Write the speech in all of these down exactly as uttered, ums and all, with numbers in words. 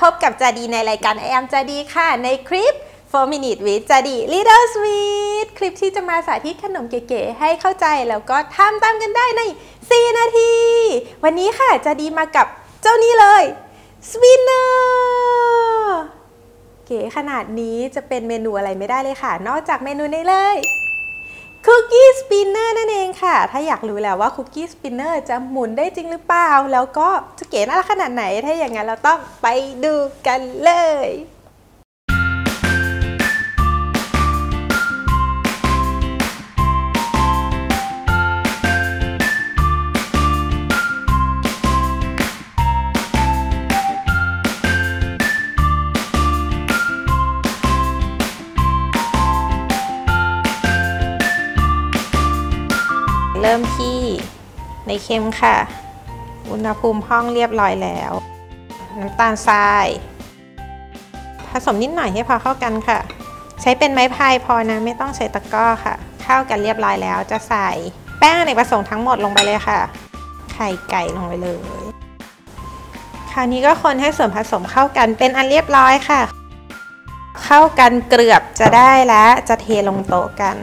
พบกับจาดีในรายการ I am จาดีค่ะในคลิปโฟร์ minutes with จาดี Little Sweet คลิปที่จะมาสาธิตขนมเก๋ๆให้เข้าใจแล้วก็ทำตามกันได้ในสี่นาทีวันนี้ค่ะจาดีมากับเจ้านี้เลย Spinner เก๋ขนาดนี้จะเป็นเมนูอะไรไม่ได้เลยค่ะนอกจากเมนูนี้เลยคุกกี้สปินเนอร์นั่นเองค่ะถ้าอยากรู้แล้วว่าคุกกี้สปินเนอร์จะหมุนได้จริงหรือเปล่าแล้วก็จะเก๋น่ารักขนาดไหนถ้าอย่างนั้นเราต้องไปดูกันเลยเริ่มที่ในเค็มค่ะอุณหภูมิห้องเรียบร้อยแล้วน้ำตาลทรายผสมนิดหน่อยให้พอเข้ากันค่ะใช้เป็นไม้พายพอนะไม่ต้องใช้ตะกร้อค่ะเข้ากันเรียบร้อยแล้วจะใส่แป้งอเนกประสงค์ทั้งหมดลงไปเลยค่ะไข่ไก่ลงไปเลยคราวนี้ก็คนให้ส่วนผสมเข้ากันเป็นอันเรียบร้อยค่ะเข้ากันเกือบจะได้แล้วจะเทลงโต๊ะกัน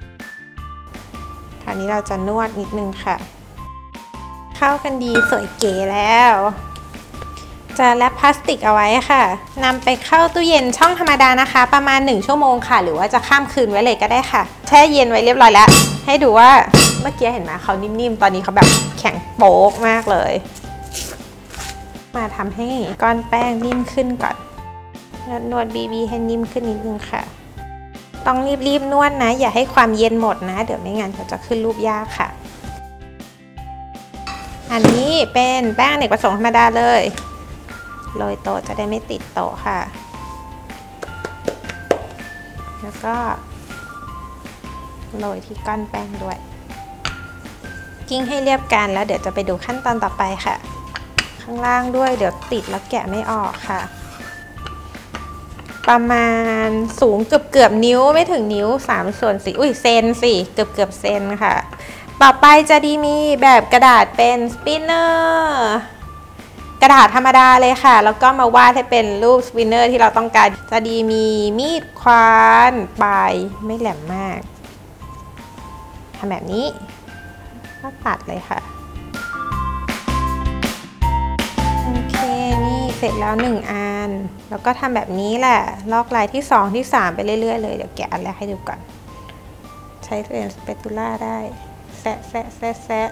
คราวนี้เราจะนวดนิดนึงค่ะเข้ากันดีสวยเก๋แล้วจะแรปพลาสติกเอาไว้ค่ะนำไปเข้าตู้เย็นช่องธรรมดานะคะประมาณหนึ่งชั่วโมงค่ะหรือว่าจะข้ามคืนไว้เลยก็ได้ค่ะแช่เย็นไว้เรียบร้อยแล้วให้ดูว่าเมื่อกี้เห็นไหมเขานิ่มๆตอนนี้เขาแบบแข็งโป๊กมากเลยมาทำให้ก้อนแป้งนิ่มขึ้นก่อนนวดบีๆให้นิ่มขึ้นนิดนึงค่ะต้องรีบๆนวดนะอย่าให้ความเย็นหมดนะเดี๋ยวไม่งั้นเขาจะขึ้นรูปยากค่ะอันนี้เป็นแป้งอเนกประสงค์ธรรมดาเลยโรยโต๊ะจะได้ไม่ติดโต๊ะค่ะแล้วก็โรยที่ก้อนแป้งด้วยกิ้งให้เรียบกันแล้วเดี๋ยวจะไปดูขั้นตอนต่อไปค่ะข้างล่างด้วยเดี๋ยวติดแล้วแกะไม่ออกค่ะประมาณสูงเกือบเกือบนิ้วไม่ถึงนิ้วสามส่วนสี่อุ้ยเซนสิเกือบเกือบเซนค่ะต่อไปจะดีมีแบบกระดาษเป็นสปินเนอร์กระดาษธรรมดาเลยค่ะแล้วก็มาวาดให้เป็นรูปสปินเนอร์ที่เราต้องการจะดีมีมีดควานปลายไม่แหลมมากทำแบบนี้ก็ตัดเลยค่ะโอเคนี่เสร็จแล้วหนึ่งอันแล้วก็ทำแบบนี้แหละลอกลายที่สองที่สามไปเรื่อยๆเลยเดี๋ยวแกะอันแรกให้ดูก่อนใช้เป็นสเปตูล่าได้แซะแซะแซะแซะ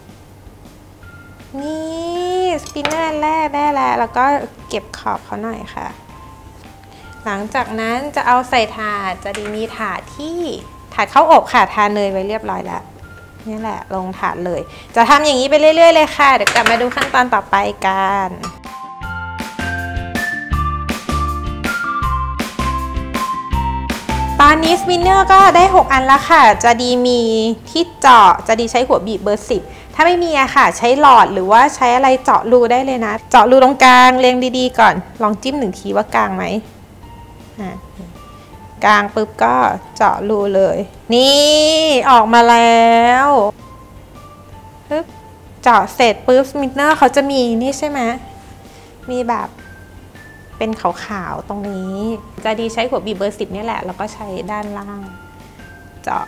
นี่สปินเนอร์แรกได้แล้วแล้วก็เก็บขอบเขาหน่อยค่ะหลังจากนั้นจะเอาใส่ถาดจะดีมีถาดที่ถาดข้าวอบค่ะทาเนยไว้เรียบร้อยแล้วนี่แหละลงถาดเลยจะทำอย่างนี้ไปเรื่อยๆเลยค่ะเดี๋ยวกลับมาดูขั้นตอนต่อไปกันตอนนี้สปินเนอร์ก็ได้หกอันแล้วค่ะจะดีมีที่เจาะจะดีใช้หัวบีบเบอร์สิบถ้าไม่มีอะค่ะใช้หลอดหรือว่าใช้อะไรเจาะรูได้เลยนะเจาะรูตรงกลางเรียงดีๆก่อนลองจิ้มหนึ่งทีว่ากลางไหมกลางปุ๊บก็เจาะรูเลยนี่ออกมาแล้วปึ๊บเจาะเสร็จปุ๊บสปินเนอร์เขาจะมีนี่ใช่ไหมมีแบบเป็นขาวๆตรงนี้จะดีใช้หัวบีบเบอร์สิบนี่แหละแล้วก็ใช้ด้านล่างเจาะ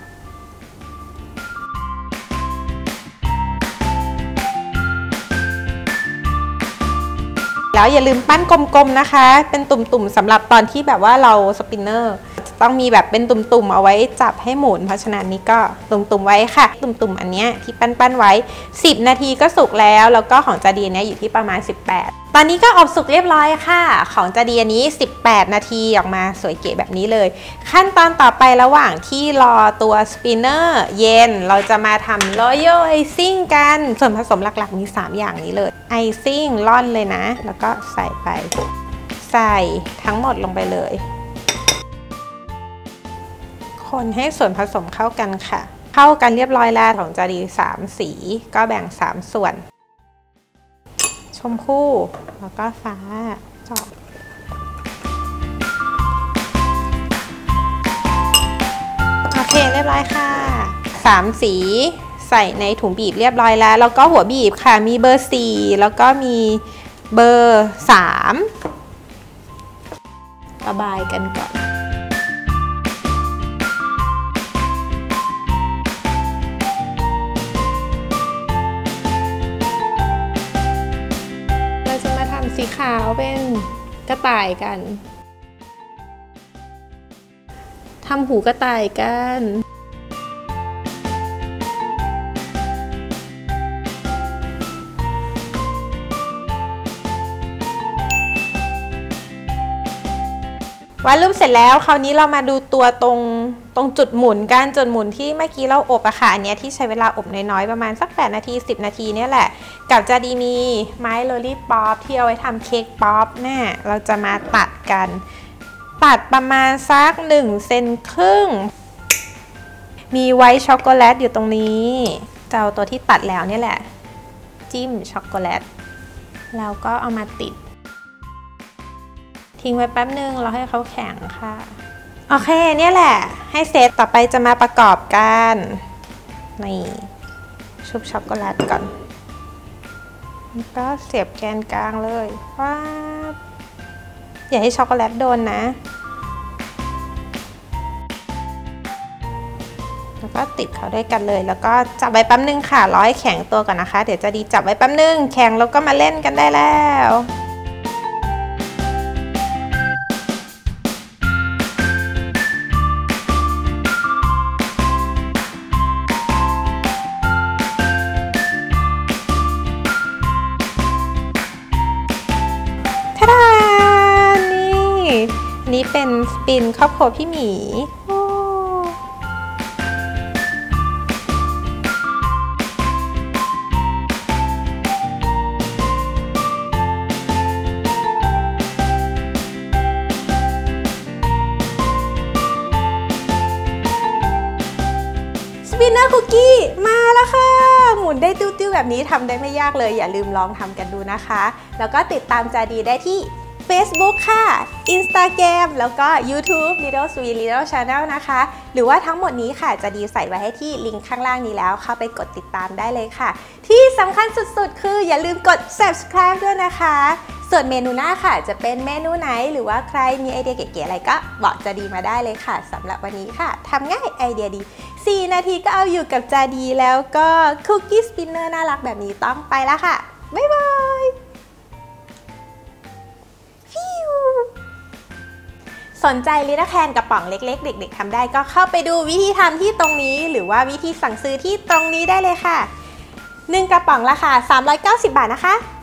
แล้วอย่าลืมปั้นกลมๆนะคะเป็นตุ่มๆสำหรับตอนที่แบบว่าเราสปินเนอร์ต้องมีแบบเป็นตุ่มๆเอาไว้จับให้หมุนเพราะฉะนั้นนี้ก็ตุ่มๆไว้ค่ะตุ่มๆอันเนี้ยที่ปั้นๆไว้สิบนาทีก็สุกแล้วแล้วก็ของจาดีเนี้ยอยู่ที่ประมาณสิบแปดตอนนี้ก็อบสุกเรียบร้อยค่ะของจาดีอันนี้สิบแปดนาทีออกมาสวยเก๋แบบนี้เลยขั้นตอนต่อไประหว่างที่รอตัวสปินเนอร์เย็นเราจะมาทำ Royal Icing กันส่วนผสมหลักๆมีสามอย่างนี้เลยไอซิ่งร่อนเลยนะแล้วก็ใส่ไปใส่ทั้งหมดลงไปเลยคนให้ส่วนผสมเข้ากันค่ะเข้ากันเรียบร้อยแล้วของจาดีสามสีก็แบ่งสามส่วนชมพู่แล้วก็ฟ้าเจาะโอเคเรียบร้อยค่ะสามสีใส่ในถุงบีบเรียบร้อยแล้วแล้วก็หัวบีบค่ะมีเบอร์สี่แล้วก็มีเบอร์สามระบายกันก่อนเราจะมาทำสีขาวเป็นกระต่ายกันทำหูกระต่ายกันวาดรูปเสร็จแล้วคราวนี้เรามาดูตัวตรงตรงจุดหมุนกันจุดหมุนที่เมื่อกี้เราอบอะค่ะอันเนี้ยที่ใช้เวลาอบน้อยๆประมาณสักแปดนาทีสิบนาทีเนี่ยแหละกับจาดีมีไม้โรลลี่ป๊อปที่เอาไว้ทำเค้กป๊อปแม่เราจะมาตัดกันตัดประมาณสักหนึ่งเซนครึ่งมีไวท์ช็อกโกแลตอยู่ตรงนี้จะเอาตัวที่ตัดแล้วเนี่ยแหละจิ้มช็อกโกแลตแล้วก็เอามาติดทิ้งไว้แป๊บนึงเราให้เขาแข็งค่ะโอเคเนี่ยแหละให้เซตต่อไปจะมาประกอบกันนี่ชุบช็อกโกแลตก่อนแล้วก็เสียบแกนกลางเลยว้าอย่าให้ช็อกโกแลตโดนนะแล้วก็ติดเขาด้วยกันเลยแล้วก็จับไว้แป๊บนึงค่ะรอให้แข็งตัวก่อนนะคะเดี๋ยวจะดีจับไว้แป๊บนึงแข็งแล้วก็มาเล่นกันได้แล้วนี่เป็นสปินครอบครัวพี่หมีสปินเนอร์คุกกี้มาแล้วค่ะหมุนได้ติ้วๆแบบนี้ทำได้ไม่ยากเลยอย่าลืมลองทำกันดูนะคะแล้วก็ติดตามจาดีได้ที่Facebook ค่ะ Instagram แล้วก็ YouTube Little Sweet Little Channel นะคะหรือว่าทั้งหมดนี้ค่ะจะดีใส่ไว้ให้ที่ลิงก์ข้างล่างนี้แล้วเข้าไปกดติดตามได้เลยค่ะที่สำคัญสุดๆคืออย่าลืมกด Subscribe ด้วยนะคะส่วนเมนูหน้าค่ะจะเป็นเมนูไหนหรือว่าใครมีไอเดียเก๋ๆอะไรก็บอกจาดีมาได้เลยค่ะสำหรับวันนี้ค่ะทำง่ายไอเดียดีสี่นาทีก็เอาอยู่กับจาดีแล้วก็คุกกี้สปินเนอร์น่ารักแบบนี้ต้องไปแล้วค่ะบ๊ายบายสนใจลิตเติ้ลแคนกระป๋องเล็กๆเด็กๆทำได้ก็เข้าไปดูวิธีทำที่ตรงนี้หรือว่าวิธีสั่งซื้อที่ตรงนี้ได้เลยค่ะหนึ่งกระป๋องราคาสามร้อยเก้าสิบบาทนะคะ